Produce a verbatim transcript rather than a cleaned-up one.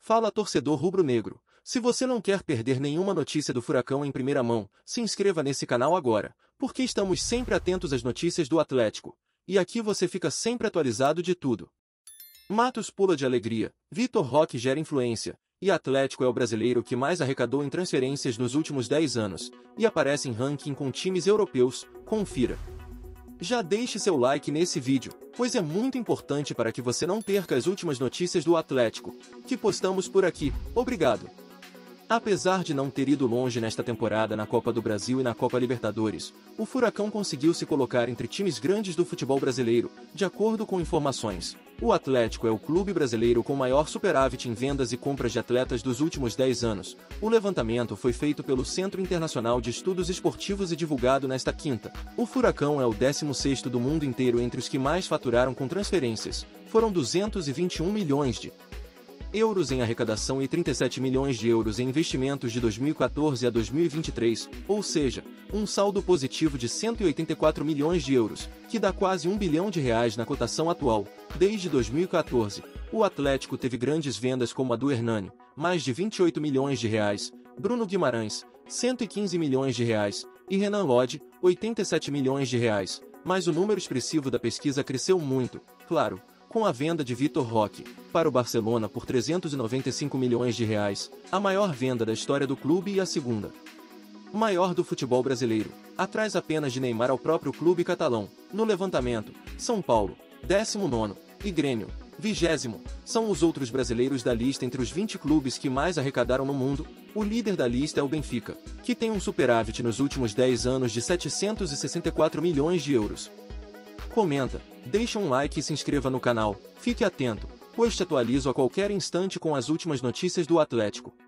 Fala, torcedor rubro-negro. Se você não quer perder nenhuma notícia do Furacão em primeira mão, se inscreva nesse canal agora, porque estamos sempre atentos às notícias do Atlético. E aqui você fica sempre atualizado de tudo. Matos pula de alegria, Vitor Roque gera influência, e Atlético é o brasileiro que mais arrecadou em transferências nos últimos dez anos, e aparece em ranking com times europeus. Confira. Já deixe seu like nesse vídeo, pois é muito importante para que você não perca as últimas notícias do Atlético, que postamos por aqui. Obrigado! Apesar de não ter ido longe nesta temporada na Copa do Brasil e na Copa Libertadores, o Furacão conseguiu se colocar entre times grandes do futebol brasileiro, de acordo com informações. O Atlético é o clube brasileiro com maior superávit em vendas e compras de atletas dos últimos dez anos. O levantamento foi feito pelo Centro Internacional de Estudos Esportivos e divulgado nesta quinta. O Furacão é o décimo sexto do mundo inteiro entre os que mais faturaram com transferências. Foram duzentos e vinte e um milhões de euros em arrecadação e trinta e sete milhões de euros em investimentos de dois mil e quatorze a dois mil e vinte e três, ou seja, um saldo positivo de cento e oitenta e quatro milhões de euros, que dá quase um bilhão de reais na cotação atual. Desde dois mil e quatorze, o Atlético teve grandes vendas como a do Hernani, mais de vinte e oito milhões de reais, Bruno Guimarães, cento e quinze milhões de reais, e Renan Lodge, oitenta e sete milhões de reais, mas o número expressivo da pesquisa cresceu muito, claro, com a venda de Vitor Roque para o Barcelona por trezentos e noventa e cinco milhões de reais, a maior venda da história do clube e a segunda maior do futebol brasileiro, atrás apenas de Neymar ao próprio clube catalão. No levantamento, São Paulo, décimo nono, e Grêmio, vigésimo, são os outros brasileiros da lista entre os vinte clubes que mais arrecadaram no mundo. O líder da lista é o Benfica, que tem um superávit nos últimos dez anos de setecentos e sessenta e quatro milhões de euros. Comenta, deixa um like e se inscreva no canal. Fique atento, pois te atualizo a qualquer instante com as últimas notícias do Atlético.